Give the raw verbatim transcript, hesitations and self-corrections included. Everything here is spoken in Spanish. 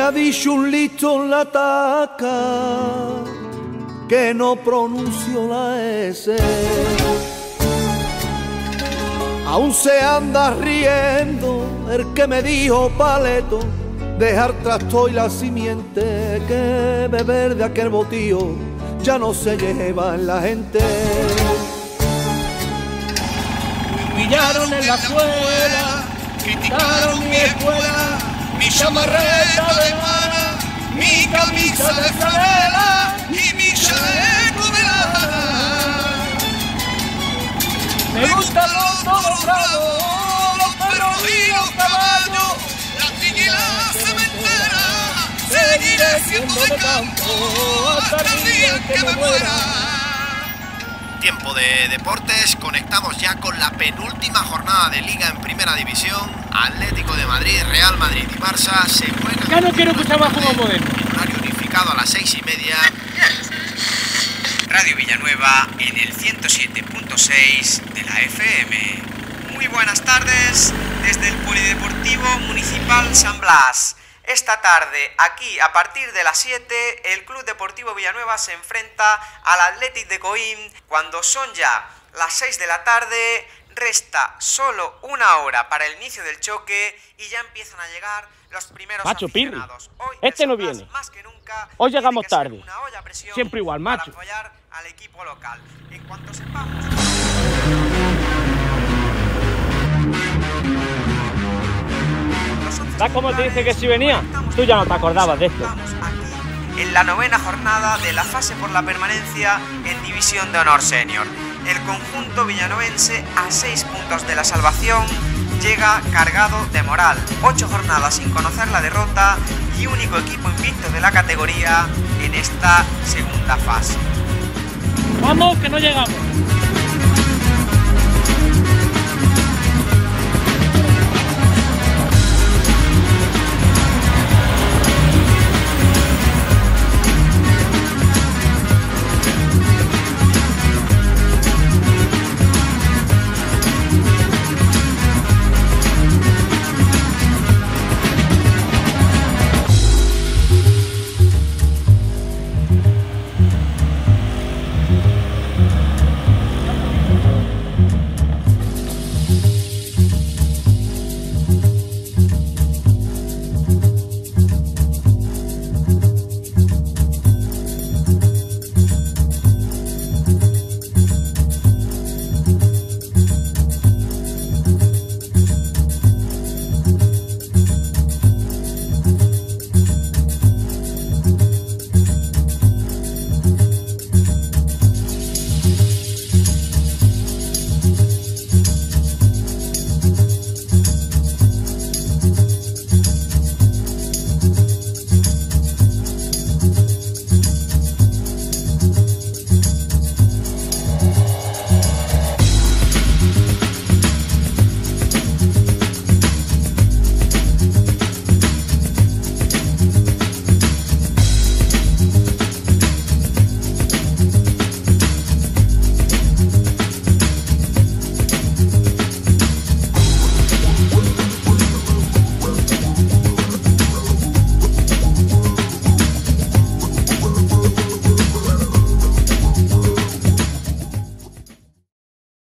ha dicho un listo en la taca que no pronuncio la S. Aún se anda riendo el que me dijo paleto, dejar trasto y la simiente, que beber de aquel botío ya no se lleva en la gente. Me pillaron en la escuela, quitaron mi escuela, mi chamarreta de mana, mi camisa de franela y mi chaleco de lana. Me gustan los toros bravos, los perros y los caballos, la piña y la cementera. Seguiré siendo de campo hasta el día que me muera. Tiempo de deportes, conectamos ya con la penúltima jornada de Liga en Primera División. Atlético de Madrid, Real Madrid y Barça se juegan. Ya no quiero escuchar más juego moderno. En horario unificado a las seis y media. Radio Villanueva en el ciento siete punto seis de la F M. Muy buenas tardes desde el Polideportivo Municipal San Blas. Esta tarde, aquí a partir de las siete, el Club Deportivo Villanueva se enfrenta al Athletic de Coín. Cuando son ya las seis de la tarde, resta solo una hora para el inicio del choque y ya empiezan a llegar los primeros macho, aficionados. Pirri, este no viene. Más que nunca, hoy llegamos tarde. Presión siempre igual, macho. Para apoyar al equipo local. En cuanto sepamos... ¿Sabes cómo te dice que si venía? Tú ya no te acordabas de esto. Aquí, en la novena jornada de la fase por la permanencia en División de Honor Senior. El conjunto villanovense, a seis puntos de la salvación, llega cargado de moral. Ocho jornadas sin conocer la derrota y único equipo invicto de la categoría en esta segunda fase. ¡Vamos, que no llegamos!